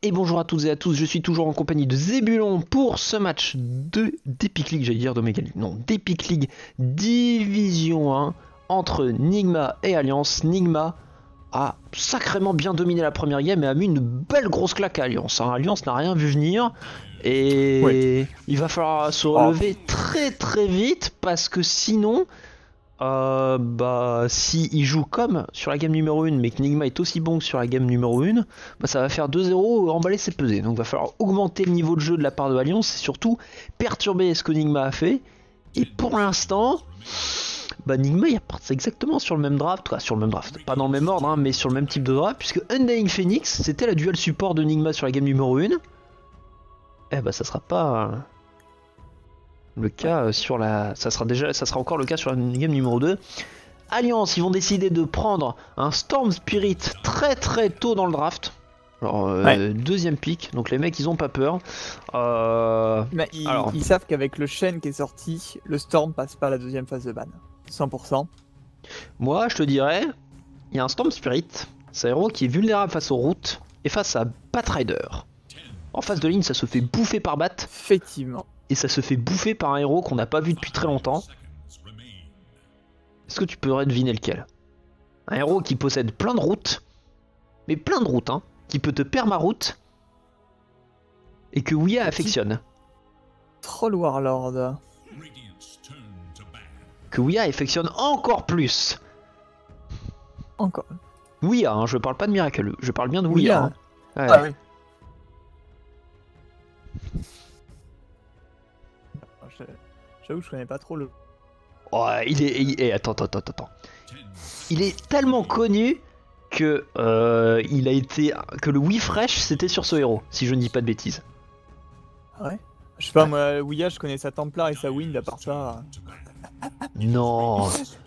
Et bonjour à toutes et à tous, je suis toujours en compagnie de Zébulon pour ce match d'Epic League, j'allais dire d'Omega League, non, d'Epic League Division 1 entre Nigma et Alliance. Nigma a sacrément bien dominé la première game et a mis une belle grosse claque à Alliance. Alliance n'a rien vu venir et il va falloir se relever très vite parce que sinon... si il joue comme sur la game numéro 1 mais que Nigma est aussi bon que sur la game numéro 1, ça va faire 2-0 emballer ses pesées. Donc il va falloir augmenter le niveau de jeu de la part de Alliance et surtout perturber ce que Nigma a fait. Et pour l'instant, Nigma il repart exactement sur le même draft, pas dans le même ordre mais sur le même type de draft, puisque Undying Phoenix c'était la dual support de Nigma sur la game numéro 1. Ça sera pas... le cas sur la... ça sera encore le cas sur la game numéro 2. Alliance, ils vont décider de prendre un Storm Spirit très tôt dans le draft. Alors, deuxième pick, donc les mecs ils ont pas peur. Ils savent qu'avec le Shen qui est sorti, le Storm passe pas la deuxième phase de ban. 100%. Moi je te dirais, il y a un Storm Spirit, c'est un héros qui est vulnérable face aux routes et face à Batrider. En face de ligne ça se fait bouffer par Bat. Effectivement. Et ça se fait bouffer par un héros qu'on n'a pas vu depuis très longtemps. Est-ce que tu pourrais deviner lequel? Un héros qui possède plein de routes, mais plein de routes, qui peut te permaroute, et que Ouya affectionne. Troll Warlord. Que Ouya affectionne encore plus. Encore. Ouya, je parle pas de Miracle, je parle bien de Ouya. Ouais. Ah oui. J'avoue, je connais pas trop le... Oh, attends. Il est tellement connu que que le Wii Fresh c'était sur ce héros, si je ne dis pas de bêtises. Ah ouais. Je sais pas, moi, Ouya, je connais sa Templar et sa Wind, à part ça... Non.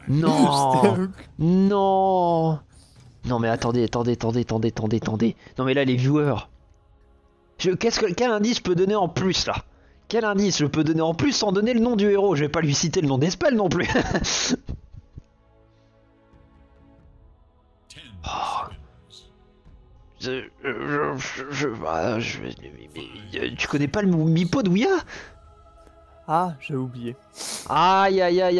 Non mais attendez. Non mais là les viewers. Quel indice je peux donner en plus là? Quel indice je peux donner en plus sans donner le nom du héros? Je vais pas lui citer le nom des spells non plus. Tu connais pas le Mipo de Ouya? Ah, j'ai oublié. Aïe.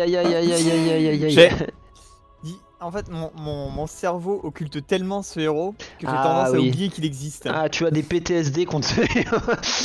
En fait, mon cerveau occulte tellement ce héros que j'ai tendance à oublier qu'il existe. Ah, tu as des PTSD contre ce héros.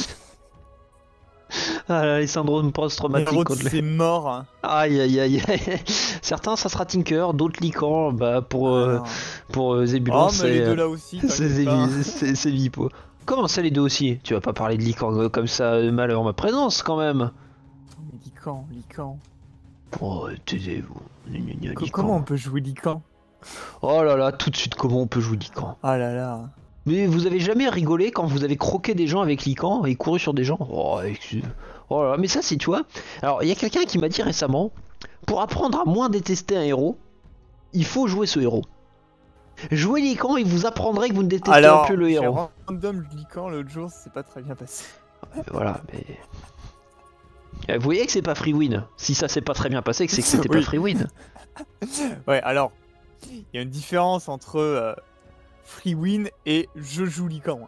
Ah là, les syndromes post-traumatiques contre c'est mort. Aïe. Certains ça sera Tinker, d'autres Lycan, pour Zébulon c'est les deux là aussi. C'est Vipo. Comment ça les deux aussi? Tu vas pas parler de Lycan comme ça mal en ma présence quand même. Lycan. Oh, taisez-vous. Comment on peut jouer Lycan? Oh là là, tout de suite comment on peut jouer Lycan? Ah là là. Mais vous avez jamais rigolé quand vous avez croqué des gens avec Lycan et couru sur des gens? Oh là là, mais ça c'est, tu vois. Alors il y a quelqu'un qui m'a dit récemment, pour apprendre à moins détester un héros, il faut jouer ce héros. Jouez Lycan et vous apprendrez que vous ne détestez plus le héros. Alors, random Lycan l'autre jour, c'est pas très bien passé. Voilà, mais... Vous voyez que c'est pas free win. Si ça s'est pas très bien passé, c'est que c'était pas free win. Ouais, alors, il y a une différence entre free win et je joue Lycan.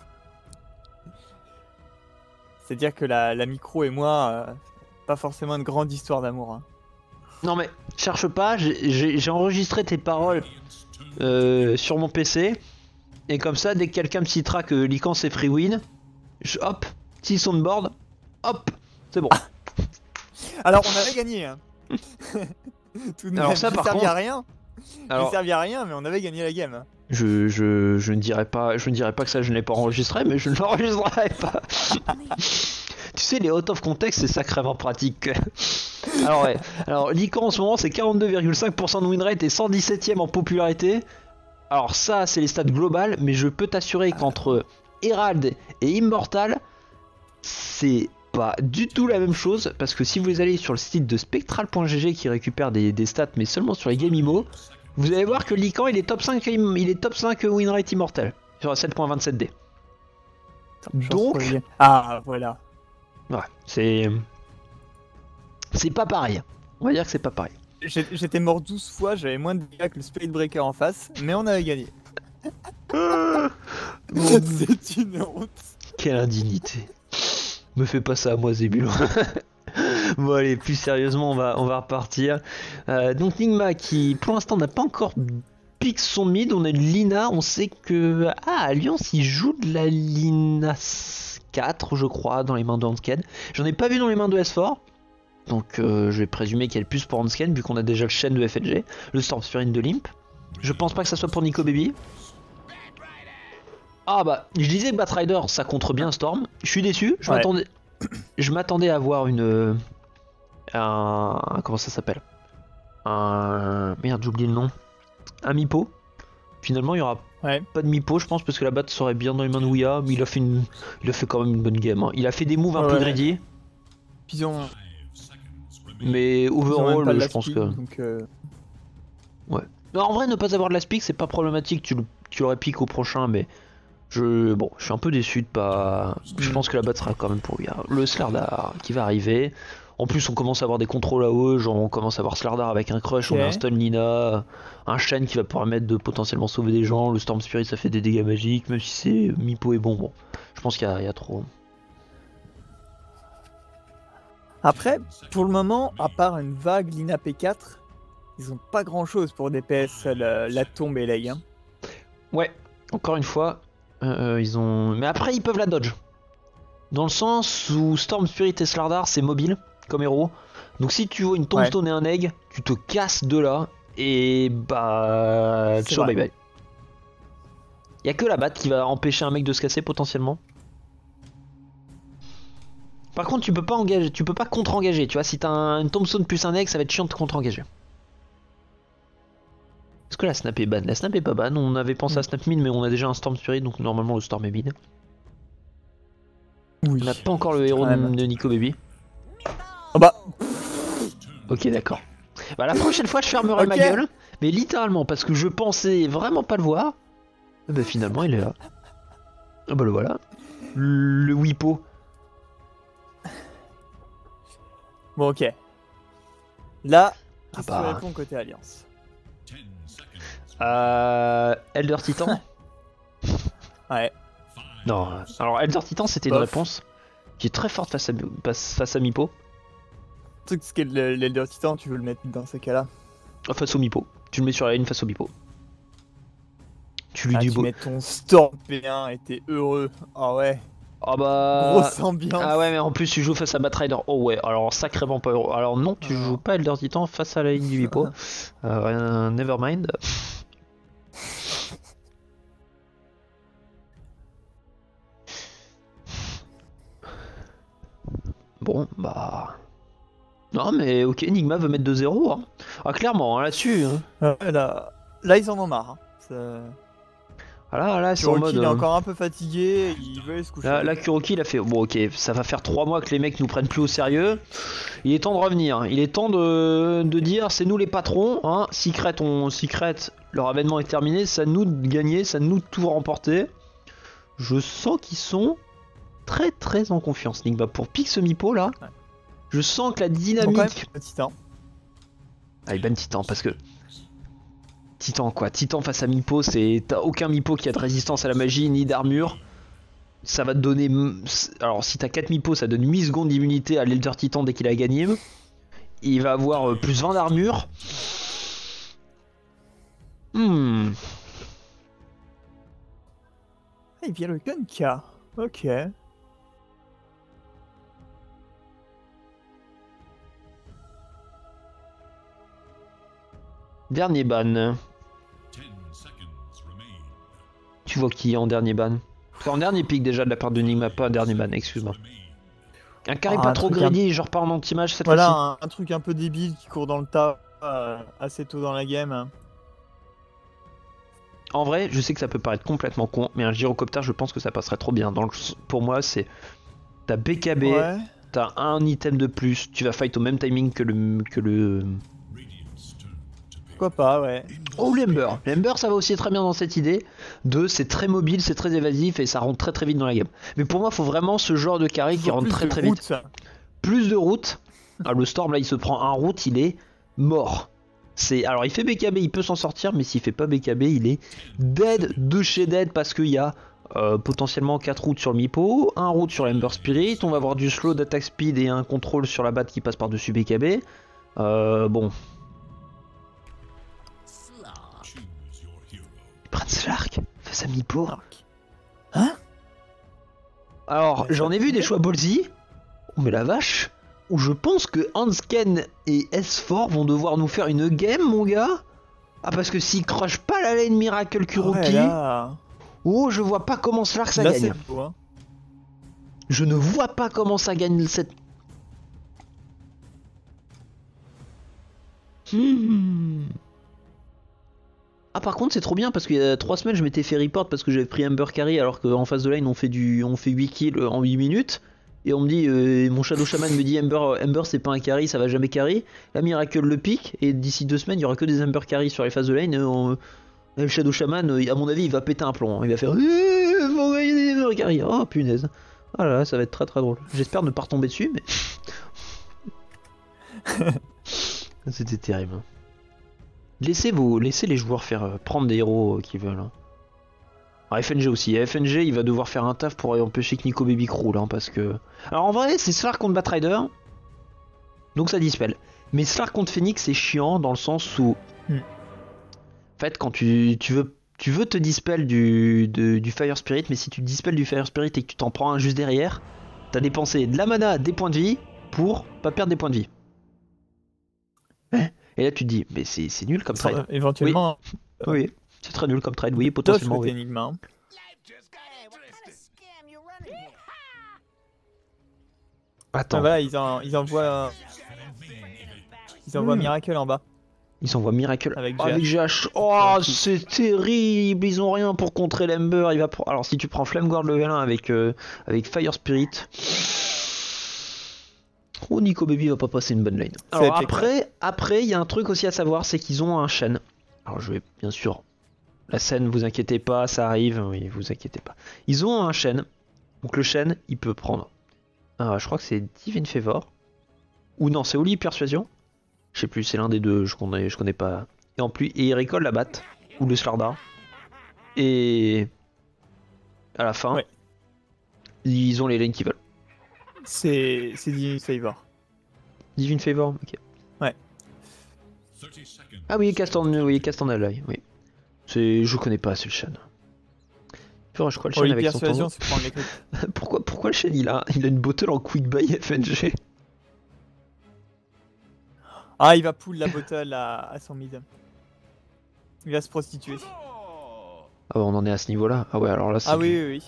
C'est-à-dire que la micro et moi, pas forcément une grande histoire d'amour. Non mais, cherche pas, j'ai enregistré tes paroles sur mon PC. Et comme ça, dès que quelqu'un me citera que Lycan c'est free win, hop, s'ils sont de board, hop, c'est bon. Alors on avait gagné. Tout de même, alors ça par contre... à rien. Alors... servi à rien, mais on avait gagné la game. Je ne dirais pas que ça je ne l'ai pas enregistré, mais je ne l'enregistrerai pas. Tu sais, les out of context c'est sacrément pratique. Alors Lycan en ce moment c'est 42,5% de win rate et 117ème en popularité. Alors ça c'est les stats globales, mais je peux t'assurer qu'entre Herald et Immortal c'est pas du tout la même chose, parce que si vous allez sur le site de spectral.gg qui récupère des stats mais seulement sur les game IMO, vous allez voir que Lycan il est top 5 win rate Immortal sur 7.27D. Donc voilà. Ouais, c'est pas pareil. On va dire que c'est pas pareil. J'étais mort 12 fois, j'avais moins de dégâts que le Spirit Breaker en face, mais on avait gagné. C'est une honte. Quelle indignité. Me fais pas ça à moi, Zébulon. Bon allez, plus sérieusement, on va repartir. Donc Nigma qui, pour l'instant, n'a pas encore pique son mid. On a une Lina, on sait que... Ah, Alliance, il joue de la Lina 4, je crois, dans les mains de Hansken. J'en ai pas vu dans les mains de S4. Donc je vais présumer qu'il y a le plus pour Hansken, vu qu'on a déjà le Shen de FNG, le Storm Spirit de Limp. Je pense pas que ça soit pour Nico Baby. Ah bah, je disais que Batrider, ça contre bien Storm. Je suis déçu, je m'attendais à voir comment ça s'appelle, merde, j'ai oublié le nom, un Mipo. Finalement il y aura pas de Mipo, je pense, parce que la batte serait bien dans les mains de Ouya, mais il a fait quand même une bonne game, hein. Il a fait des moves un peu greedy, mais overall je pense que ouais. Non, en vrai, ne pas avoir de la speak c'est pas problématique, tu l'aurais pique au prochain, mais je suis un peu déçu de pas. Je pense que la batte sera quand même pour lui. Le Slardar qui va arriver. En plus, on commence à avoir des contrôles à eux. Genre, on commence à avoir Slardar avec un crush. On a un stun Lina, un Shen qui va permettre de potentiellement sauver des gens. Le Storm Spirit, ça fait des dégâts magiques. Même si c'est Mipo est bon. Bon, je pense qu'il y a trop. Après, pour le moment, à part une vague Lina P4, ils ont pas grand chose pour DPS la tombe et l'aigle. Hein. Ouais, encore une fois. Mais après ils peuvent la dodge. Dans le sens où Storm Spirit et Slardar c'est mobile comme héros. Donc si tu vois une tombstone et un egg, tu te casses de là et bah ciao bye bye. Y'a que la batte qui va empêcher un mec de se casser potentiellement. Par contre tu peux pas engager, tu peux pas contre-engager. Tu vois, si t'as une tombstone plus un egg, ça va être chiant de contre-engager. Est-ce que la snap est ban? La snap est pas ban, on avait pensé à snap mid mais on a déjà un Storm Spirit donc normalement le Storm est mid. Oui. On n'a pas encore le héros de Nico Baby. Oh bah. Ok d'accord. Bah la prochaine fois je fermerai ma gueule, mais littéralement parce que je pensais vraiment pas le voir. Et bah finalement il est là. Ah bah le voilà. Le Wipo. Bon ok. Là, qu'est-ce que tu réponds côté Alliance? Elder Titan. Ouais. Non, alors Elder Titan c'était une réponse qui est très forte face à Mipo. Le truc c'est que l'Elder Titan tu veux le mettre dans ces cas-là. Face au Mipo, tu le mets sur la ligne face au Mipo. Tu lui dis tu mets ton Storm P1 et t'es heureux. Ah ouais. Ah bah. Grosse ambiance. Ah ouais mais en plus tu joues face à Batrider. Oh ouais, alors sacrément pas heureux. Alors non, tu joues pas Elder Titan face à la ligne du Mipo. Nevermind. Bon, bah... Non mais ok, Enigma veut mettre 2-0. Hein. Ah clairement, hein, là-dessus. Hein. Là, ils en ont marre. Hein. Là c'est en mode... il est encore un peu fatigué, il veut aller se coucher. Là Kuroki, il a fait... Bon ok, ça va faire 3 mois que les mecs nous prennent plus au sérieux. Il est temps de revenir. Il est temps de dire, c'est nous les patrons. Hein. Secret, leur avènement est terminé. C'est à nous de gagner, c'est à nous de tout remporter. Je sens qu'ils sont... très en confiance Nigma pour pique ce Mipo là. Ouais. Je sens que la dynamique. Titan. Allez ban Titan parce que Titan quoi, Titan face à Mipo, c'est t'as aucun Mipo qui a de résistance à la magie ni d'armure. Ça va te donner, alors si t'as 4 Mipo, ça donne 8 secondes d'immunité à l'Elder Titan dès qu'il a gagné. Il va avoir plus 20 d'armure. Il vient le Gunka. Ok. Dernier ban. Tu vois qui est en dernier ban? En dernier pick déjà de la part de Nigma, pas un dernier ban, excuse-moi. Un carré pas trop greedy, genre pas en anti-mage cette fois-ci. Voilà, un truc un peu débile qui court dans le tas assez tôt dans la game. En vrai, je sais que ça peut paraître complètement con, mais un gyrocoptère, je pense que ça passerait trop bien. Pour moi, c'est... T'as BKB, t'as un item de plus, tu vas fight au même timing que le... Pourquoi pas, ouais. Oh, l'Ember. L'Ember, ça va aussi très bien dans cette idée. 2, c'est très mobile, c'est très évasif et ça rentre très vite dans la game. Mais pour moi, il faut vraiment ce genre de carré qui rentre très vite. Plus de route. Alors, le Storm, là, il se prend un route, il est mort. Alors, il fait BKB, il peut s'en sortir, mais s'il fait pas BKB, il est dead de chez dead parce qu'il y a potentiellement 4 routes sur le Mipo, 1 route sur l'Ember Spirit, on va avoir du slow d'attaque speed et un contrôle sur la batte qui passe par-dessus BKB. Bon. Ils prennent Slark face à Mipo. Hein? Alors, j'en ai vu des choix ballsy. Oh mais la vache. Où je pense que Hansken et S4 vont devoir nous faire une game, mon gars. Ah, parce que s'ils crushent pas la lane Miracle Kuroki, Ouais, là... oh, je vois pas comment Slark ça là, gagne. c'est beau, hein. Je ne vois pas comment ça gagne cette... Ah, par contre, c'est trop bien parce qu'il y a 3 semaines, je m'étais fait report parce que j'avais pris Ember Carry alors qu'en face de lane, on fait 8 kills en 8 minutes. Et on me dit, mon Shadow Shaman me dit Ember c'est pas un carry, ça va jamais carry. La Miracle le pique et d'ici 2 semaines, il y aura que des Ember Carry sur les phases de lane. Le Shadow Shaman, à mon avis, il va péter un plomb. Hein. Il va faire, faut gagner des Ember Carry. Oh punaise. Ah là là, ça va être très très drôle. J'espère ne pas retomber dessus, mais. C'était terrible. Laissez les joueurs faire prendre des héros qu'ils veulent. Hein. Alors FNG aussi. FNG, il va devoir faire un taf pour empêcher que Nico Baby croule. Hein, parce que. Alors en vrai, c'est Slark contre Batrider. Donc ça dispel. Mais Slark contre Phoenix, c'est chiant dans le sens où. En fait, quand tu veux te dispel du Fire Spirit, mais si tu dispel du Fire Spirit et que tu t'en prends un juste derrière, t'as dépensé de la mana, des points de vie pour pas perdre des points de vie. Et là tu te dis, mais c'est nul comme trade. Éventuellement. Oui, c'est très nul comme trade, oui, potentiellement. Oui. Enigma. Attends. Ah, voilà, ils envoient Miracle en bas. Ils envoient Miracle avec GH. Oh, c'est terrible. Ils ont rien pour contrer l'Ember. Alors si tu prends Flame Guard level 1 avec Fire Spirit. Oh, Nico Baby va pas passer une bonne lane. Alors après, il y a un truc aussi à savoir, c'est qu'ils ont un chêne. Alors je vais bien sûr, la scène, vous inquiétez pas, ça arrive, oui, vous inquiétez pas. Ils ont un chêne, donc le chêne, il peut prendre. Je crois que c'est Divine Favor, ou non, c'est Holy Persuasion. Je sais plus, c'est l'un des deux, je connais pas. Et en plus, il récolte la batte ou le Slardar. Et à la fin, ils ont les lanes qu'ils veulent. C'est Divine Favor. Divine Favor, ok. Ouais. Ah oui, Cast on Ally, oui. Je connais pas assez le chêne. Je crois le chêne avec son temps. Pourquoi le chêne il a une bottle en quick buy FNG. Ah, il va pull la bottle à son mid. Il va se prostituer. Ah bah on en est à ce niveau là. Ah ouais, alors là c'est... Ah oui.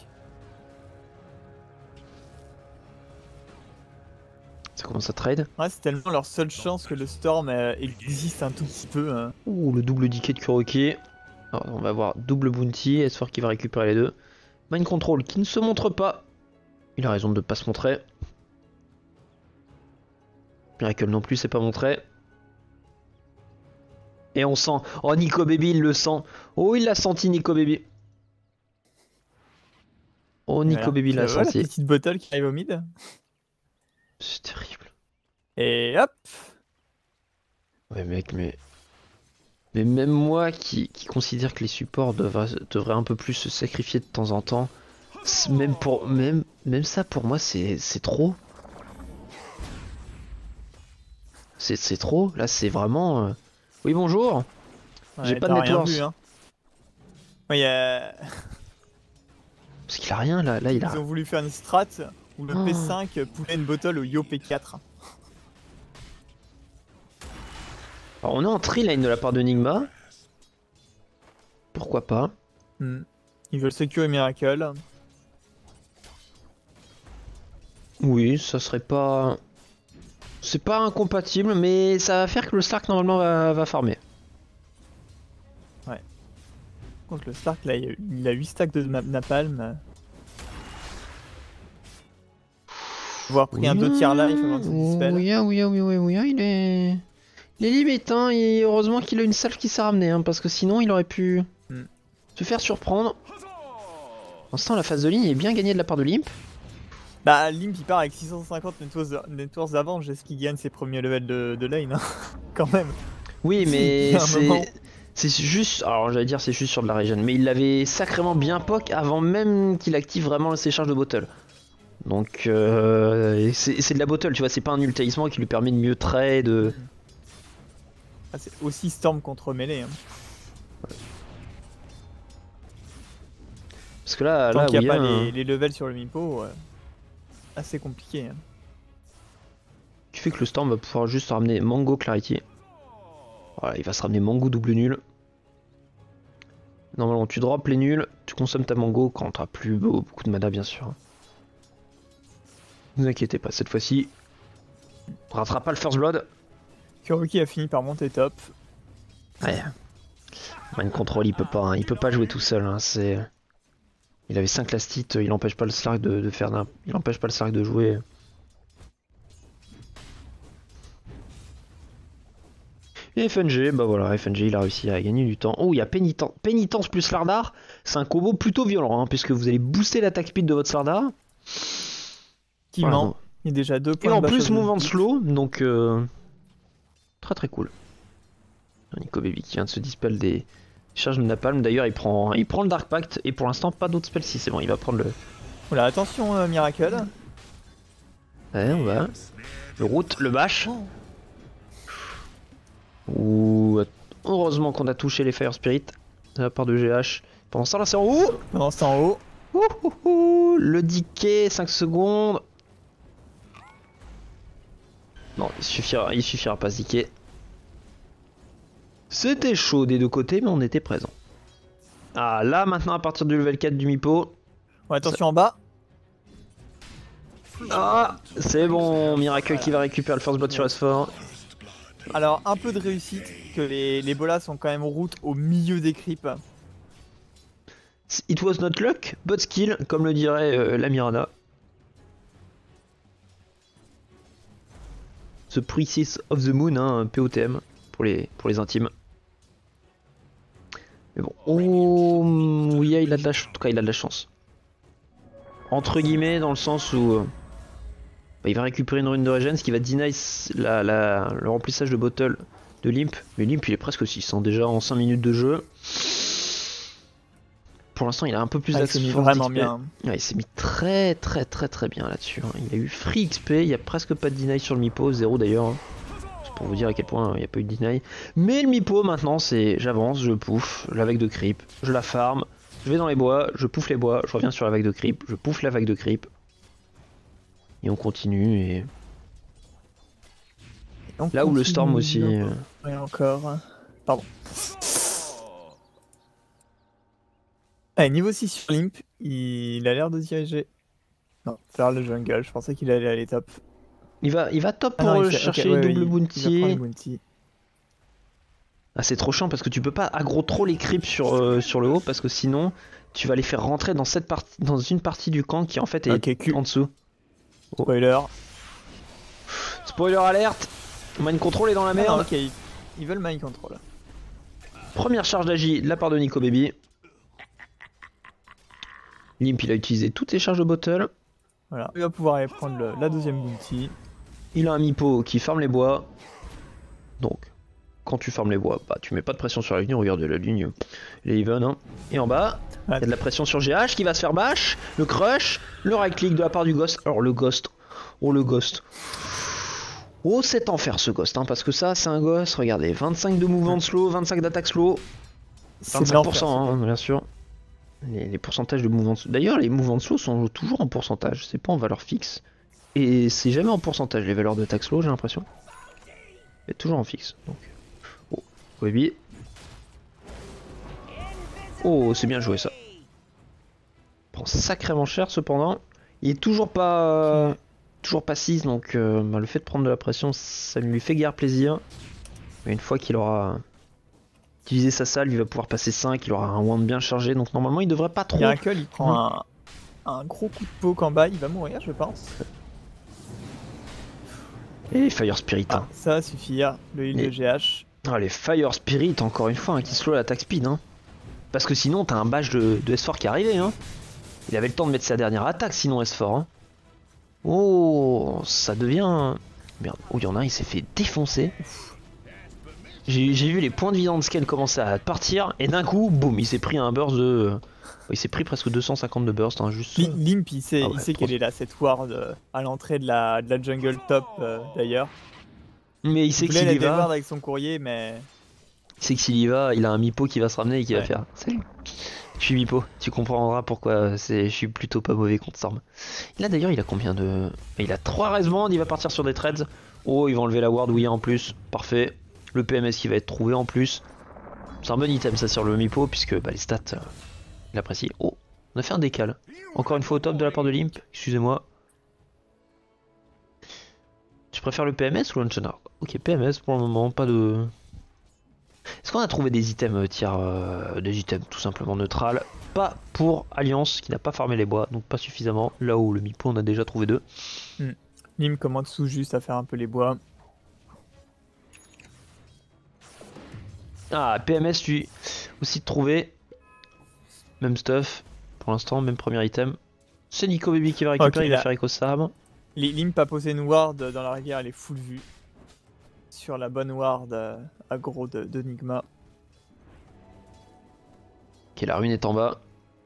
Ça commence à trade. Ouais, c'est tellement leur seule chance que le Storm existe un tout petit peu. Hein. Ouh, le double DK de Kuroki. Alors, on va avoir double bounty, S4 qui va récupérer les deux. Mind Control qui ne se montre pas. Il a raison de ne pas se montrer. Miracle non plus, c'est pas montré. Et on sent. Oh, Nico Baby, il le sent. Oh, il l'a senti, Nico Baby. Oh, Nico Baby l'a senti. La petite bottle qui arrive au mid. C'est terrible. Et hop. Ouais, mec, mais même moi qui considère que les supports devraient un peu plus se sacrifier de temps en temps, même ça pour moi c'est trop. C'est trop. Là c'est vraiment. Oui, bonjour. Ouais, j'ai pas de network. Hein. Ouais, Parce qu'il a rien là il a. Ils ont voulu faire une strat où le P5 poulait une bottle au Yo P4. Alors on est en tri-lane de la part de Nigma. Pourquoi pas. Ils veulent secure et Miracle. Oui, ça serait pas... C'est pas incompatible, mais ça va faire que le Stark normalement va farmer. Ouais. Contre le Stark là, il a 8 stacks de napalm. Avoir pris un 2 tiers life avant de se dispel. Oui, il est limite, hein, et heureusement qu'il a une salve qui s'est ramenée, hein, parce que sinon il aurait pu se faire surprendre. Pour l'instant, la phase de ligne est bien gagnée de la part de Limp. Bah, Limp il part avec 650 networks d'avance, est-ce qu'il gagne ses premiers levels de lane, hein quand même. Oui, mais C'est juste, alors j'allais dire c'est juste sur de la régène, mais il l'avait sacrément bien poke avant même qu'il active vraiment ses charges de bottle. Donc c'est de la bottle, tu vois, c'est pas un ultérissement qui lui permet de mieux trade. Ah, c'est aussi Storm contre mêlée. Hein. Parce que là, Tant qu'il oui, n'y a pas les levels sur le Mipo, assez compliqué. Hein. Qui fait que le Storm va pouvoir juste ramener Mango Clarity. Voilà, il va se ramener Mango double nul. Normalement, tu drops les nuls, tu consommes ta Mango quand t'as plus beaucoup de mana, bien sûr. Ne vous inquiétez pas, cette fois-ci, on ratera pas le First Blood. Kuroki a fini par monter top. Ouais. Mind Control, il peut pas jouer tout seul. Hein, il avait 5 lastites, il empêche pas le Slark de faire il empêche pas le Slark de jouer. Et FNG, bah voilà, FNG il a réussi à gagner du temps. Oh, il y a Pénitence plus Lardar. C'est un combo plutôt violent, hein, puisque vous allez booster l'attaque speed de votre Slardar. Qui ment. Il y a déjà 2 points. Et en plus, mouvement de slow, donc très très cool. Nico Baby qui vient de se dispel des charges de Napalm. D'ailleurs, il prend le Dark Pact et pour l'instant, pas d'autres spells. Si c'est bon, il va prendre le. Voilà, attention, Miracle. Ouais, on va. Le route, le bash. Ouh, heureusement qu'on a touché les Fire Spirit de la part de GH. Pendant ce temps là, c'est en haut. Pendant ce temps en haut. Le decay, 5 secondes. Non, il suffira pas ce decay. C'était chaud des deux côtés, mais on était présent. Ah, là, maintenant, à partir du level 4 du Mipo. Ouais, attention en bas. Ah, c'est bon, Miracle qui va récupérer le First Blood sur S4. Alors, un peu de réussite, que les bolas sont quand même route au milieu des creeps. It was not luck, but skill, comme le dirait la Mirana. The Princess of the Moon, hein, POTM, pour les intimes. Mais bon, oh, oui, il a de la chance. En tout cas, il a de la chance. Entre guillemets, dans le sens où il va récupérer une rune de regen, ce qui va deny le remplissage de bottle de Limp. Mais Limp, il est presque 600 déjà en 5 minutes de jeu. Pour l'instant, il a un peu plus d'accès. Il vraiment bien. Ouais, il s'est mis très bien là-dessus. Hein. Il a eu free XP, il n'y a presque pas de deny sur le Mipo, 0 d'ailleurs. Hein. C'est pour vous dire à quel point il n'y a pas eu de deny. Mais le Mipo maintenant, c'est j'avance, je pouffe la vague de creep, je la farm, je vais dans les bois, je pouffe les bois, je reviens sur la vague de creep, je pouffe la vague de creep. Et on continue et... Là où le Storm aussi... Et encore... Pardon. Allez, niveau 6 sur Limp, il a l'air de diriger. Non, faire le jungle, je pensais qu'il allait aller top. Il va top pour chercher double bounty. Ah, c'est trop chiant parce que tu peux pas aggro trop les creeps sur le haut parce que sinon tu vas les faire rentrer dans une partie du camp qui en fait est en dessous. Oh. Spoiler. Spoiler alerte. Mind control est dans la merde. Ah, ok, ils veulent mind control. Première charge d'agi de la part de Nico Baby. Limp il a utilisé toutes ses charges de bottle. Voilà, il va pouvoir aller prendre la deuxième bounty. Il a un Mipo qui farme les bois. Donc, quand tu farmes les bois, bah, tu mets pas de pression sur la ligne. Regarde la ligne, il est even. Hein. Et en bas, il y a de la pression sur GH qui va se faire bash. Le crush, le right click de la part du Ghost. Alors le Ghost, oh le Ghost. Oh c'est enfer ce Ghost, hein, parce que ça c'est un Ghost. Regardez, 25 de mouvement de slow, 25 d'attaque slow. 25%, hein, bien sûr. Les pourcentages de mouvements de slow. D'ailleurs, les mouvements de slow sont toujours en pourcentage, c'est pas en valeur fixe. Et c'est jamais en pourcentage les valeurs d'attaque slow, j'ai l'impression. C'est toujours en fixe. Donc. Oh, baby. Oh, c'est bien joué ça. Prend sacrément cher cependant. Il est toujours pas 6, donc le fait de prendre de la pression, ça lui fait guère plaisir. Mais une fois qu'il aura utilisé sa salve, il va pouvoir passer 5, il aura un wand bien chargé, donc normalement il devrait pas trop... Miracle, il prend un gros coup de poke en bas, il va mourir je pense. Et les Fire Spirit. Ah, ça va suffire, le heal de GH. Ah, les Fire Spirit, encore une fois, hein, qui slow l'attaque speed. Hein. Parce que sinon, t'as un bash de S4 qui est arrivé. Hein. Il avait le temps de mettre sa dernière attaque, sinon S4. Hein. Oh, ça devient... Merde, oh, il y en a un, il s'est fait défoncer. J'ai vu les points de vie dans scan commencer à partir et d'un coup, boum, il s'est pris un burst de... Il s'est pris presque 250 de burst, hein, juste... Limp, il sait, Ah ouais, il sait qu'elle est là, cette ward à l'entrée de la jungle top d'ailleurs. Mais il sait Il que voulait s'il la y va... déward avec son courrier, mais... Il sait que s'il y va, il a un Mipo qui va se ramener et qui va faire... Salut, je suis Mipo, tu comprendras pourquoi je suis plutôt pas mauvais contre Storm. Et là d'ailleurs, il a combien de... Il a 3 Resmond, il va partir sur des trades. Oh, il va enlever la ward Ouya en plus, parfait. Le PMS qui va être trouvé en plus. C'est un bon item ça sur le Mipo, puisque bah, les stats, il apprécie. Oh, on a fait un décal. Encore une fois au top de la part de Limp, excusez-moi. Tu préfères le PMS ou l'Unchunner? Ok, PMS pour le moment, pas de... Est-ce qu'on a trouvé des items des items tout simplement neutrales? Pas pour Alliance qui n'a pas farmé les bois, donc pas suffisamment. Là où le Mipo on a déjà trouvé 2. Lim commence tout juste à faire un peu les bois. Ah, PMS tu aussi trouvé. Même stuff. Pour l'instant, même premier item. C'est Nico Baby qui va récupérer, il va faire éco-sabre. Limp a posé une ward dans la rivière, elle est full vue. Sur la bonne ward aggro de Nigma. Ok, la ruine est en bas.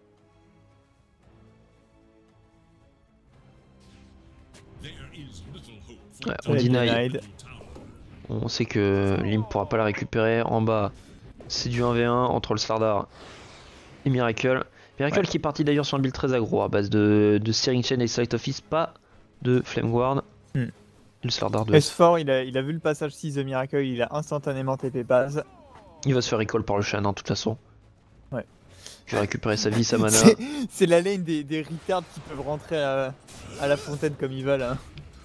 Ouais, on deny. On sait que Limp pourra pas la récupérer. En bas, c'est du 1v1 entre le Slardar et Miracle. Miracle qui est parti d'ailleurs sur un build très aggro à base de Steering Chain et Sight Office, pas de Flame Guard. Le Slardar de S4, il a vu le passage 6 de Miracle, il a instantanément TP base. Il va se faire recall par le Shan, de toute façon. Ouais. Je vais récupérer sa vie, sa mana. C'est la lane des retards qui peuvent rentrer à la fontaine comme ils veulent. Hein.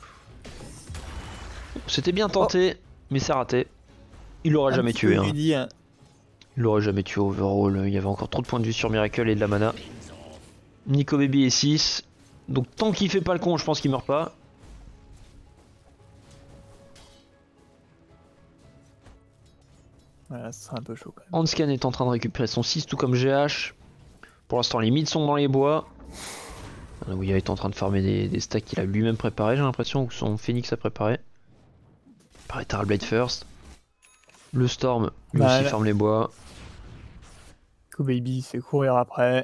C'était bien tenté, mais c'est raté. Il l'aurait jamais tué. Hein. Hein. Il l'aurait jamais tué overall. Il y avait encore trop de points de vue sur Miracle et de la mana. Nico Baby est 6. Donc tant qu'il fait pas le con, je pense qu'il meurt pas. Voilà, ce sera un peu chaud quand même. Hanscan est en train de récupérer son 6, tout comme GH. Pour l'instant, les mids sont dans les bois. Ouya est en train de farmer des stacks qu'il a lui-même préparé, j'ai l'impression, ou son Phoenix a préparé. Pareil, Blade first. Le Storm, lui aussi, farme les bois. Nico Baby fait courir après.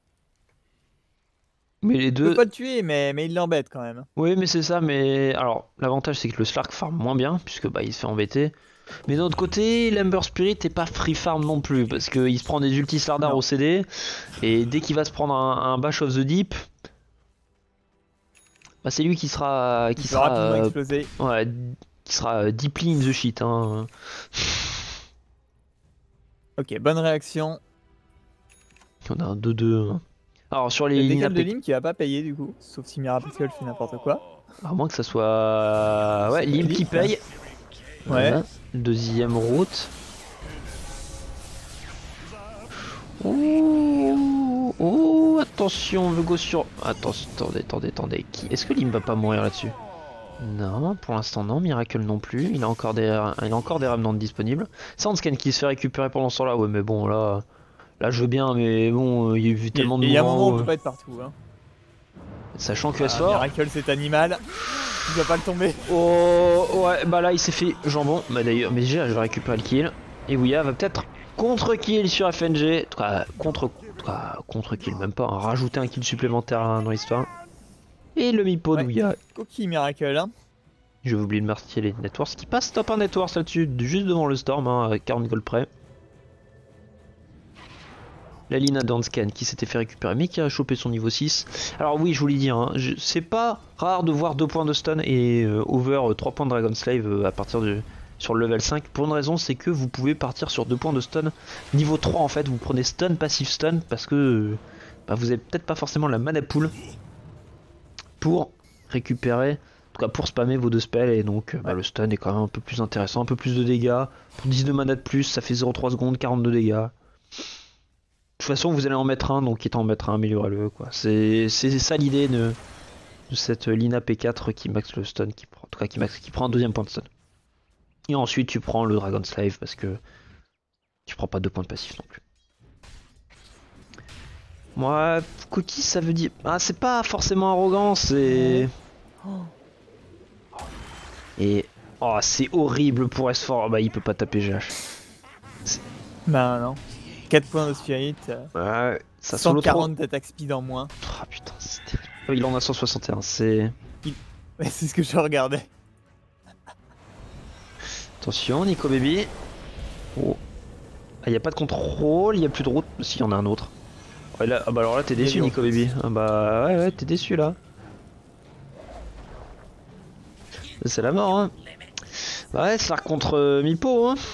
Mais les deux... Il peut pas le tuer, mais il l'embête quand même. Oui, mais c'est ça, mais... Alors, l'avantage, c'est que le Slark farme moins bien, puisque bah, il se fait embêter. Mais d'un autre côté, l'Ember Spirit est pas free farm non plus, parce qu'il se prend des ultis Slardar au CD, et dès qu'il va se prendre un Bash of the Deep, bah c'est lui qui sera rapidement exploser. Ouais, qui sera deeply in the shit. Hein. Ok, bonne réaction. On a un 2-2. Hein. Alors sur les lignes de Limp qui va pas payer du coup, sauf si Miracle fait n'importe quoi. À moins que ça soit... Ouais, Limp qui paye. Ouais. Voilà. Deuxième route. Oh, oh, attention, on veut go sur... Attendez. Est-ce que Limp va pas mourir là-dessus? Non, pour l'instant non, Miracle non plus. Il a encore des remnants disponibles. C'est Hanscan qui se fait récupérer pendant ce temps-là. Ouais, mais bon, là je veux bien, mais bon, il y a eu tellement de moments. Il y a un moment où on peut pas être partout. Hein. Sachant que S4... Miracle, cet animal, il va pas le tomber. Oh, ouais, bah là il s'est fait jambon. Bah d'ailleurs, mais déjà je vais récupérer le kill. Et Ouya va peut-être contre-kill sur FNG. En tout cas, contre-kill, même pas. Hein, rajouter un kill supplémentaire dans l'histoire. Et le Mipo d'Ouya. Coquille Miracle. Hein. Je vais oublier de remercier les Networks qui passent top 1 Networks là-dessus, juste devant le Storm, hein, à 40 gold près. La Lina Danscan qui s'était fait récupérer mais qui a chopé son niveau 6. Alors oui, je vous l'ai dit, hein, c'est pas rare de voir 2 points de stun et over 3 points de Dragon Slave à partir de sur le level 5. Pour une raison, c'est que vous pouvez partir sur 2 points de stun niveau 3 en fait. Vous prenez stun, passif stun parce que bah, vous avez peut-être pas forcément la mana pool pour récupérer, en tout cas pour spammer vos 2 spells. Et donc bah, le stun est quand même un peu plus intéressant, un peu plus de dégâts. Pour 10 de mana de plus, ça fait 0,3 secondes, 42 dégâts. De toute façon vous allez en mettre un, donc quitte à en mettre un, améliorez-le quoi. C'est ça l'idée de cette Lina P4 qui max le stun, qui prend, en tout cas qui prend un deuxième point de stun. Et ensuite tu prends le Dragon Slave parce que tu prends pas 2 points de passif non plus. Moi, Cookie ça veut dire... Ah c'est pas forcément arrogant, c'est... Et Oh, c'est horrible pour S4. Bah, il peut pas taper GH. Bah non. 4 points de spirit. Ouais, ça solo trop. 140 d'attaque speed en moins. Oh putain, c'est terrible. Oh, il en a 161, c'est... Ouais, c'est ce que je regardais. Attention, Nico Baby. Oh. Ah, y a pas de contrôle, y a plus de route. Si, y en a un autre. Ouais, là, ah bah alors là, t'es déçu, Nico Baby. Ah bah ouais, t'es déçu là. C'est la mort, hein. Bah ouais, ça contre Mipo, hein.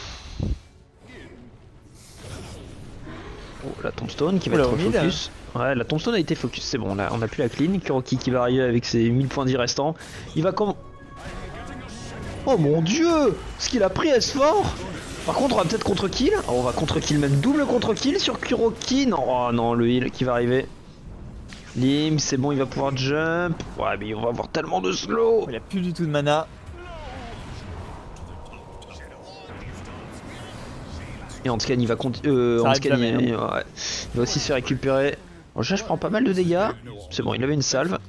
Oh, la tombstone qui va être focus. Ouais, la tombstone a été focus, c'est bon, là, on a plus la clean. Kuroki qui va arriver avec ses 1000 points de vie restants. Il va comme... Oh mon dieu, ce qu'il a pris S4. Par contre, on va peut-être contre-kill. Oh, on va contre-kill, même double contre-kill sur Kuroki. Non, oh non, le heal qui va arriver. Lim, c'est bon, il va pouvoir jump. Ouais, mais on va avoir tellement de slow. Il a plus du tout de mana. Et Hanscan, il va Hanscan, il va aussi se faire récupérer. Bon, déjà, je prends pas mal de dégâts. C'est bon, il avait une salve.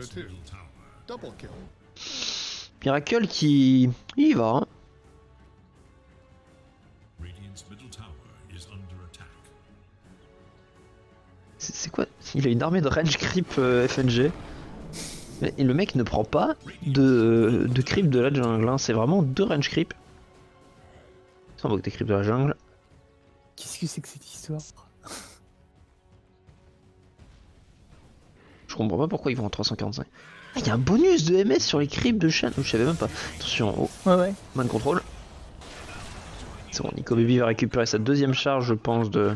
Miracle qui... Il y va, hein. C'est quoi? Il a une armée de range creep FNG. Et le mec ne prend pas de creep de la jungle, hein. C'est vraiment 2 range creep. Ça invoque des creeps de la jungle. Qu'est-ce que c'est que cette histoire? Je comprends pas pourquoi ils vont en 345. Ah, il y a un bonus de MS sur les creeps de chaîne. Je savais même pas. Attention, oh. Ouais. Man control. C'est bon, Nico Baby va récupérer sa deuxième charge, je pense, de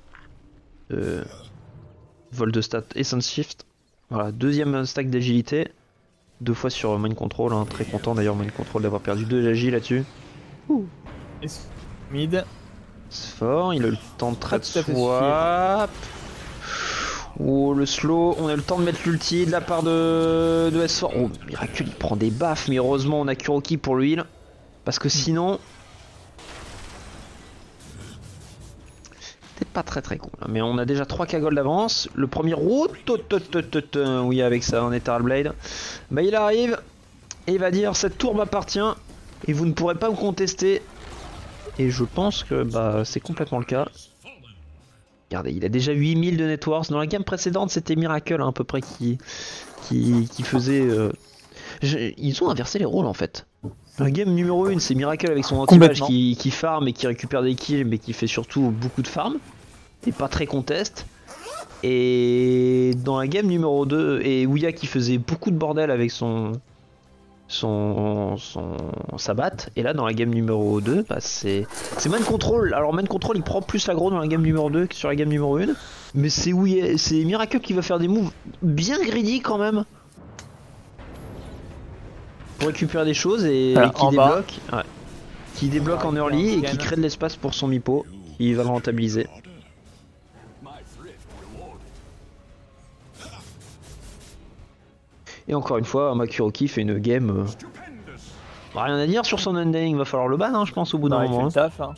vol de stat Essence Shift. Voilà, deuxième stack d'agilité. 2 fois sur Mind Control, hein. Très content d'ailleurs Mind Control d'avoir perdu 2 d'agi là-dessus. Mid. C'est fort, il a eu le temps de trade swap. Oh le slow, on a le temps de mettre l'ulti de la part de S4. Oh Miracle il prend des baffes, mais heureusement on a Kuroki pour le heal. Parce que sinon... Peut-être pas très con là, mais on a déjà 3 cagoles d'avance. Le premier route, oui avec ça en Ethereal Blade. Bah il arrive et il va dire cette tour m'appartient et vous ne pourrez pas me contester. Et je pense que bah c'est complètement le cas. Regardez, il a déjà 8000 de networks. Dans la gamme précédente, c'était Miracle hein, à peu près qui faisait... Ils ont inversé les rôles en fait. Dans la game numéro 1, c'est Miracle avec son anti-mage qui farm et qui récupère des kills, mais qui fait surtout beaucoup de farm. Et pas très contest. Et dans la game numéro 2, et Ouya qui faisait beaucoup de bordel avec sa batte. Et là dans la game numéro 2 bah, c'est Man Control. Alors Man Control il prend plus l'aggro dans la game numéro 2 que sur la game numéro 1, mais c'est Miracle qui va faire des moves bien greedy quand même pour récupérer des choses et qui débloque en early et qui crée de l'espace pour son Mipo. Il va le rentabiliser. Et encore une fois, Kuroki fait une game. Rien à dire sur son ending, va falloir le ban, hein, je pense, au bout d'un moment. Il fait le taf, hein.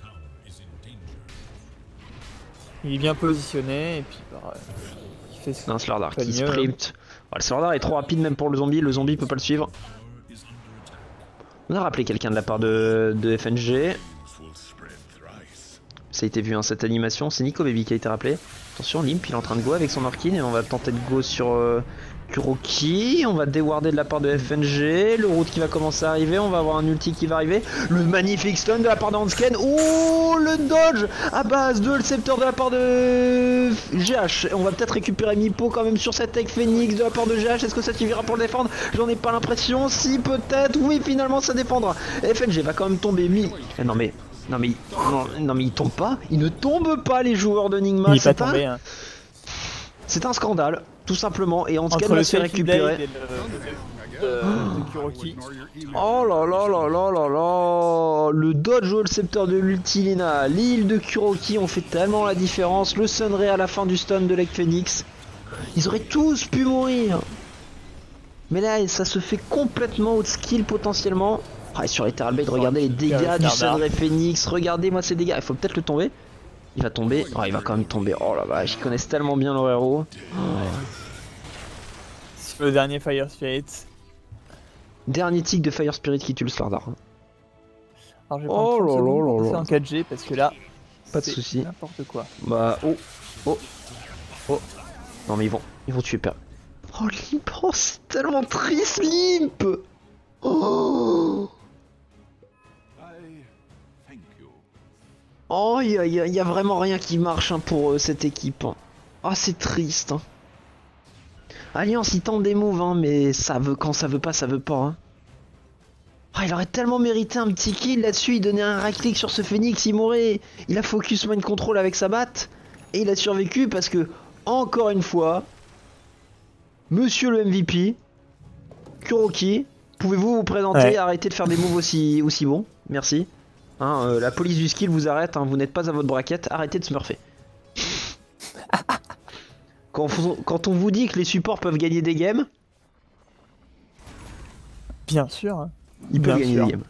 Il est bien positionné et puis il fait un Slardar qui sprint. Le Slardar est trop rapide même pour le zombie peut pas le suivre. On a rappelé quelqu'un de la part de FNG. Ça a été vu, hein, cette animation, c'est Nico Baby qui a été rappelé. Attention, Limp il est en train de go avec son Orkin et on va tenter de go sur Kuroki. On va déwarder de la part de FNG. Le route qui va commencer à arriver, on va avoir un ulti qui va arriver. Le magnifique stun de la part de Hanscan. Oh, le dodge à base de le scepter de la part de GH. On va peut-être récupérer Mipo quand même sur cette tech Phoenix de la part de GH. Est-ce que ça suffira pour le défendre? J'en ai pas l'impression. Si, peut-être. Oui, finalement ça défendra. FNG va quand même tomber. Non mais il tombe pas. Il ne tombe pas les joueurs de Nigma. C'est un scandale, tout simplement. Et Hanscan va se faire récupérer. Oh là là là là là là. Le dodge ou le scepter de l'Ultilina, l'île de Kuroki ont fait tellement la différence. Le Sunray à la fin du stun de Lake Phoenix. Ils auraient tous pu mourir. Mais là, ça se fait complètement outskill potentiellement. Ah, sur Ethereal Blade, regardez les dégâts du Sunray Phoenix. Regardez-moi ces dégâts. Il faut peut-être le tomber. Il va tomber. Oh, il va quand même tomber. Oh la vache, ils connaissent tellement bien leur héros. Sur le dernier Fire Spirit. Dernier tick de Fire Spirit qui tue le Slardar. Alors je vais prendre 30 secondes pour passer en 4G parce que là, pas de soucis. N'importe quoi. Bah oh. Non mais ils vont tuer Père. Oh Limp, oh, c'est tellement triste Limp. Oh. Oh, il y a vraiment rien qui marche hein, pour cette équipe. Ah, c'est triste. Hein. Alliance, il tente des moves, hein, mais ça veut quand ça veut pas, ça veut pas. Hein. Ah, il aurait tellement mérité un petit kill là-dessus. Il donnait un right-click sur ce Phoenix, il mourait. Il a focus mind control avec sa batte. Et il a survécu parce que, encore une fois, monsieur le MVP, Kuroki, pouvez-vous vous présenter, arrêter de faire des moves aussi bons. Merci. Hein, la police du skill vous arrête, hein, vous n'êtes pas à votre braquette, arrêtez de smurfer. Quand on vous dit que les supports peuvent gagner des games, bien sûr, hein. Ils peuvent gagner des games.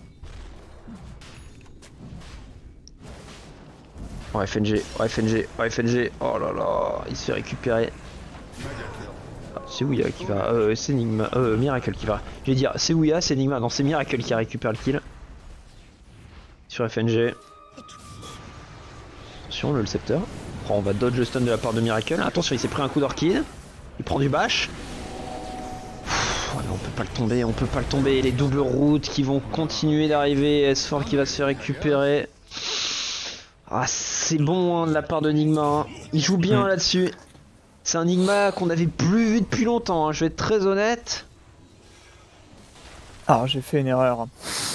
Oh FNG, oh là là, il se fait récupérer. Ah, c'est Ouya qui va, c'est Enigma, Miracle qui va. Je vais dire, c'est Ouya, c'est Enigma, non c'est Miracle qui récupère le kill. Sur FNG. Attention, le scepter. Oh, on va dodge le stun de la part de Miracle. Attention, il s'est pris un coup d'orchid. Il prend du bash. Oh, on peut pas le tomber, Les doubles routes qui vont continuer d'arriver. S4 qui va se faire récupérer. Ah, c'est bon hein, de la part de Enigma. Hein. Il joue bien là-dessus. C'est un Enigma qu'on avait plus vu depuis longtemps. Hein. Je vais être très honnête. Alors, j'ai fait une erreur.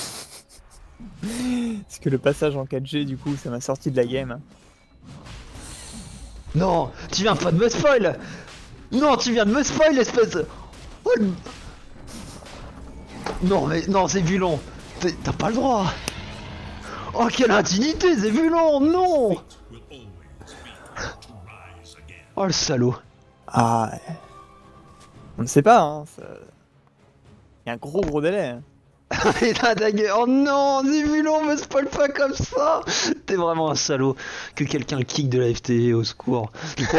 Parce que le passage en 4G, du coup, ça m'a sorti de la game. Non, tu viens pas de me spoil. Non, tu viens de me spoil, espèce de... Oh, non, mais non, c'est Vulon. T'as pas le droit. Oh, quelle indignité, c'est Vulon, non. Oh, le salaud. Ah... On ne sait pas, hein. Il y a un gros délai. Hein. Oh non, Zébulon, me spoil pas comme ça. T'es vraiment un salaud. Que quelqu'un kick de la FTE, au secours.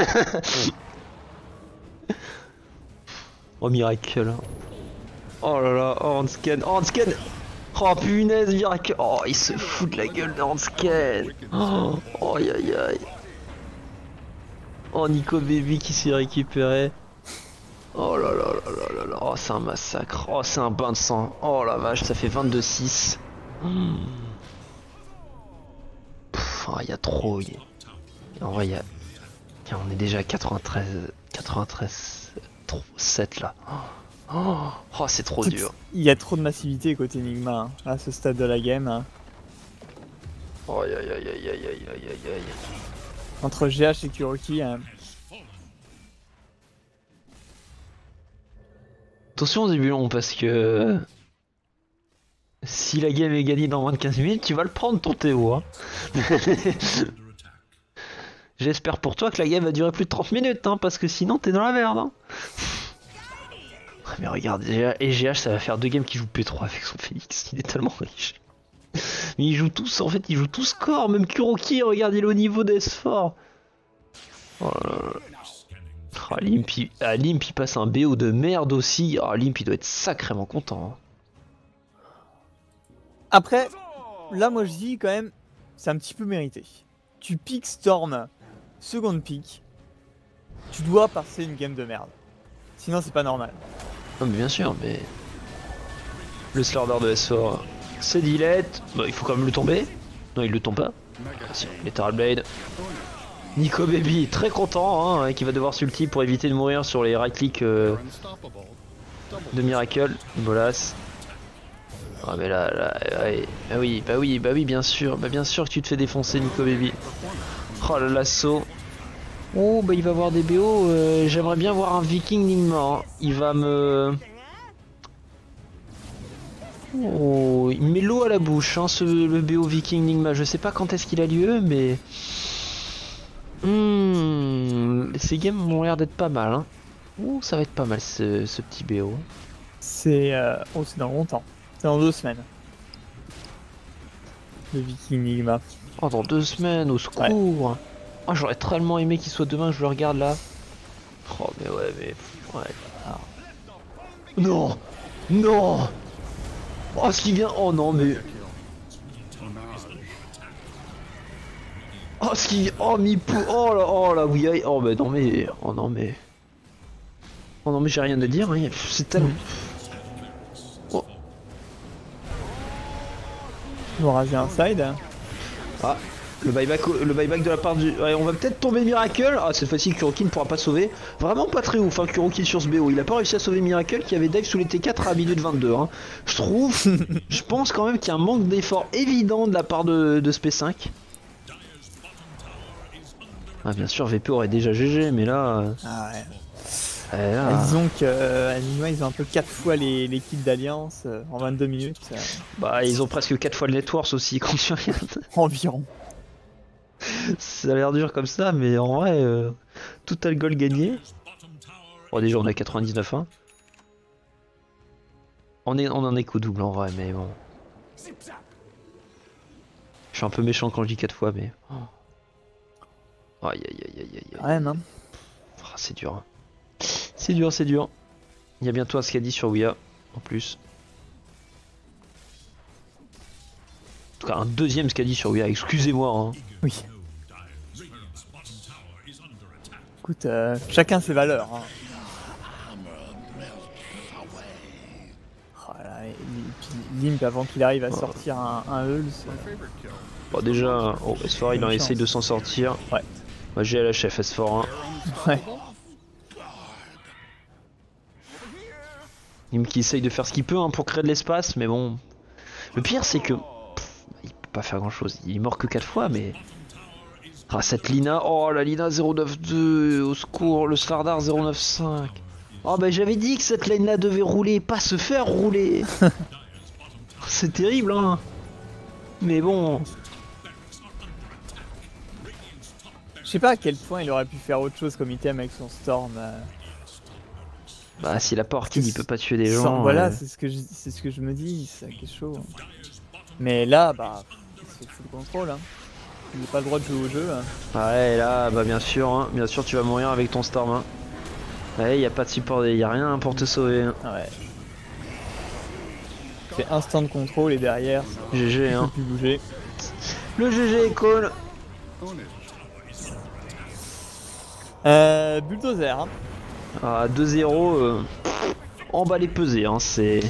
Oh Miracle. Oh là là, oh Hansken. Oh punaise, Miracle. Oh, il se fout de la gueule de Hansken. Oh aïe aïe aïe. Oh Nico Baby qui s'est récupéré. Oh là là là là là là, oh c'est un massacre, oh c'est un bain de sang, oh la vache, ça fait 22-6. Il y a trop, en vrai on est déjà à 93, 7 là. Oh c'est trop dur. Il y a trop de massivité côté Enigma hein, à ce stade de la game. Hein. Oh aïe aïe aïe aïe aïe aïe aïe aïe. Entre GH et Kuroki. Hein. Attention Zébulon parce que si la game est gagnée dans moins de 15 minutes, tu vas le prendre ton Théo. Hein. J'espère pour toi que la game va durer plus de 30 minutes, hein, parce que sinon t'es dans la merde. Hein. Mais regarde, et GH ça va faire 2 games qui jouent P3 avec son Phoenix, il est tellement riche. Mais ils jouent tous, en fait ils jouent tous score, même Kuroki, regarde il est au niveau d'S4. Oh là là. Oh, Limp il passe un BO de merde aussi. Oh, Limp il doit être sacrément content. Hein. Après, là moi je dis quand même, c'est un petit peu mérité. Tu piques Storm, seconde pick, tu dois passer une game de merde. Sinon c'est pas normal. Non mais bien sûr, mais... Le slaughter de S4, c'est Dilette. Bah, il faut quand même le tomber. Non il le tombe pas. Ah, si, Lethal Blade. Nico Baby très content hein, qui va devoir s'ulti pour éviter de mourir sur les right click de Miracle. Bolas. Ah mais là ouais. Bah oui bien sûr que tu te fais défoncer Nico Baby. Oh l'assaut. Oh bah il va avoir des BO, j'aimerais bien voir un Viking Nigma. Hein. Il va me... Oh, il met l'eau à la bouche hein, le BO Viking Nigma. Je sais pas quand est-ce qu'il a lieu mais... Ces games ont l'air d'être pas mal. Hein. Ouh, ça va être pas mal ce petit BO. C'est dans longtemps. C'est dans 2 semaines. Le Viking Nigma. Oh, dans 2 semaines, au secours. Ouais. Oh, j'aurais tellement aimé qu'il soit demain, je le regarde là. Oh, mais ouais, mais... Ouais. Ah. Non. Oh, ce qui vient... Oh non, mais... Oh, ce qui. Oh, oh là, oui, oh, bah non, mais. Oh non, mais. Oh non, mais j'ai rien à dire, hein. C'est tellement. Oh. Ils vont raser un side. Ah, le buyback de la part du. Ouais, on va peut-être tomber Miracle. Ah, cette fois-ci, Kuroki ne pourra pas sauver. Vraiment pas très ouf, hein, Kuroki sur ce BO. Il a pas réussi à sauver Miracle qui avait dive sous les T4 à minute 22. Hein. Je trouve. Je pense quand même qu'il y a un manque d'effort évident de la part de ce P5. Ah, bien sûr, VP aurait déjà GG, mais là. Ah ouais. Là... Disons que Enigma, ils ont un peu 4 fois les kills d'Alliance en 22 minutes. Bah, ils ont presque 4 fois le networks aussi quand tu regardes. Environ. Ça a l'air dur comme ça, mais en vrai, tout a le goal gagné. Bon, déjà, on a 99 hein. On en est qu'au double en vrai, mais bon. Je suis un peu méchant quand je dis 4 fois, mais. Oh. Aïe aïe aïe aïe aïe. Ouais, non. Ah, c'est dur. Hein. C'est dur, c'est dur. Il y a bientôt un Skadi sur Ouya, en plus. En tout cas, un deuxième Skadi sur Ouya, excusez-moi. Hein. Oui. Écoute, chacun ses valeurs. Hein. Oh là, et puis Limp, avant qu'il arrive à sortir un Hulse. Bon, déjà, oh, S4 il en essaye de s'en sortir. Ouais. Moi j'ai la chef S4 hein. Ouais. Limp qui essaye de faire ce qu'il peut hein, pour créer de l'espace, mais bon. Le pire c'est que. Il peut pas faire grand chose. Il est mort que 4 fois, mais. Ah, cette Lina. Oh, la Lina 092. Au secours, le Slardar 095. Oh, bah j'avais dit que cette lane là devait rouler, pas se faire rouler. C'est terrible, hein. Mais bon. Je sais pas à quel point il aurait pu faire autre chose comme item avec son Storm. Bah, si la portée il peut pas tuer des gens. Voilà, c'est ce que je me dis, c'est chaud. Mais là, bah, c'est full contrôle. Hein. Il n'a pas le droit de jouer au jeu. Hein. Ouais, là, bah bien sûr tu vas mourir avec ton Storm. Hein. Ouais, y a pas de support, y a rien pour te sauver. Hein. Ouais. C'est instant de contrôle et derrière, GG hein. Plus bouger. Le GG est cool. Bulldozer. Hein. Ah, 2-0, emballé pesé, hein, c'est...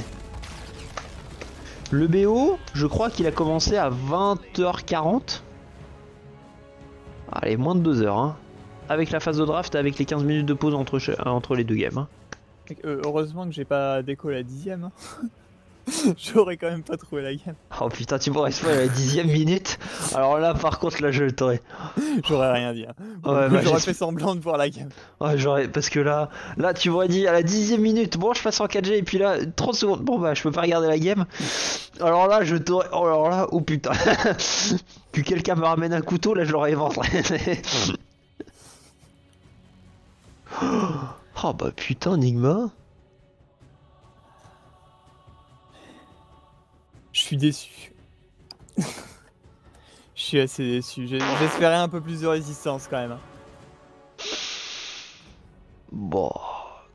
Le BO, je crois qu'il a commencé à 20h40. Allez, moins de 2 heures, hein. Avec la phase de draft, avec les 15 minutes de pause entre les deux games. Hein. Heureusement que j'ai pas déco la 10ème. Hein. J'aurais quand même pas trouvé la game. Oh putain, tu m'aurais spoil à la 10ème minute. Alors là, par contre, là, je le t'aurais. J'aurais rien dit. Hein. Ouais, bah, j'aurais fait semblant de voir la game. Ouais, j'aurais. Parce que là, tu m'aurais dit à la 10ème minute, bon, je passe en 4G, et puis là, 30 secondes, bon, bah, je peux pas regarder la game. Alors là, je t'aurais. Oh, alors là, oh putain. Que quelqu'un me ramène un couteau, là, je l'aurais éventré. Oh bah putain, Enigma. Je suis déçu. Je suis assez déçu. J'espérais un peu plus de résistance quand même. Bon.